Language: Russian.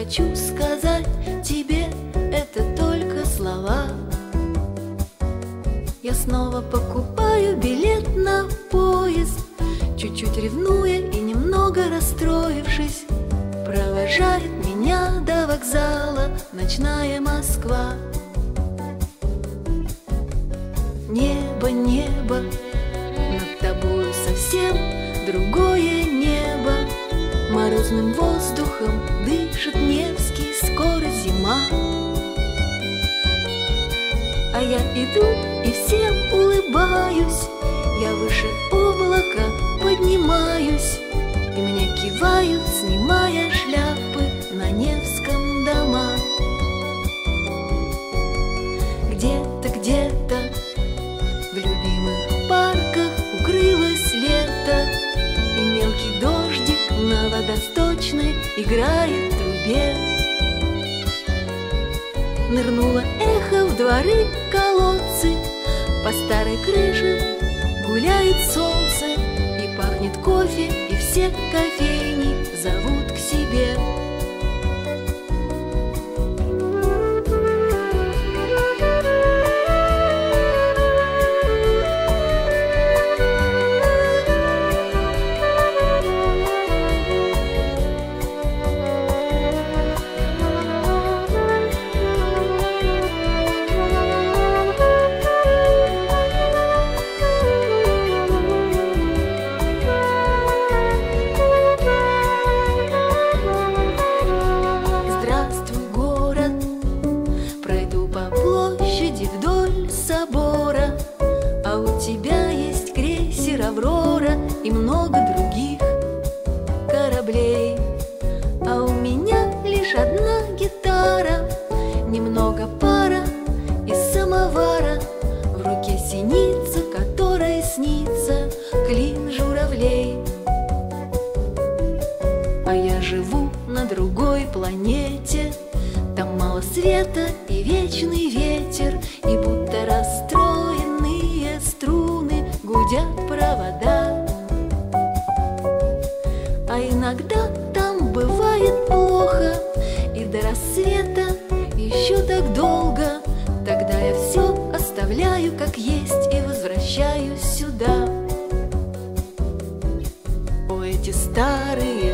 хочу сказать тебе, это только слова. Я снова покупаю билет на поезд, чуть-чуть ревнуя и немного расстроившись. Провожает меня до вокзала ночная Москва. Небо, небо, над тобою совсем другое небо. Морозным воздухом дышит Невский, скоро зима. А я иду и всем улыбаюсь, я выше облака поднимаюсь, и мне кивают, снимая шляпы на Невском дома. Где-то, где-то в любимых парках укрылось лето, и мелкий дождик на водосточной играет в трубе. Нырнуло эхо в дворы, колодцы, по старой крыше гуляет солнце, и пахнет кофе, и все кофейни зовут к себе. Вдоль собора, а у тебя есть крейсер «Аврора» и много других кораблей. А у меня лишь одна гитара, немного пара из самовара, в руке синица, которой снится клин журавлей. А я живу на другой планете, там мало света и вечный ветер, и будто расстроенные струны гудят провода. А иногда там бывает плохо, и до рассвета еще так долго. Тогда я все оставляю как есть и возвращаюсь сюда. О, эти старые